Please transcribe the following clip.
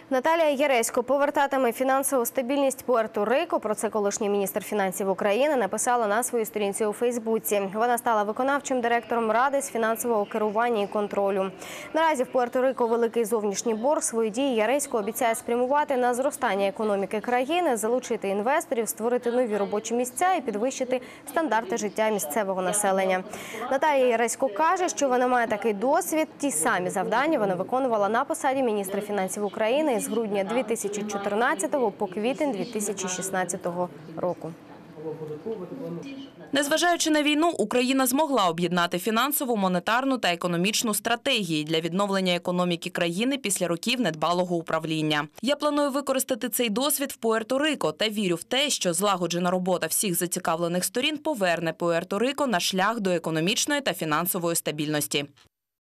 Наталія Яресько повертатиме фінансову стабільність Пуерто-Рико. Про це колишній міністр фінансів України написала на своїй сторінці у Фейсбуці. Вона стала виконавчим директором Ради з фінансового керування і контролю. Наразі в Пуерто-Рико великий зовнішній борг. Свої дії Яресько обіцяє спрямувати на зростання економіки країни, залучити інвесторів, створити нові робочі місця і підвищити стандарти життя місцевого населення. Наталія Яресько каже, що вона має такий досвід. Ті самі завдання вона виконувала на посаді міністра фінансів України з грудня 2014 по квітень 2016 року. Незважаючи на війну, Україна змогла об'єднати фінансову, монетарну та економічну стратегії для відновлення економіки країни після років недбалого управління. Я планую використати цей досвід в Пуерто-Рико та вірю в те, що злагоджена робота всіх зацікавлених сторін поверне Пуерто-Рико на шлях до економічної та фінансової стабільності.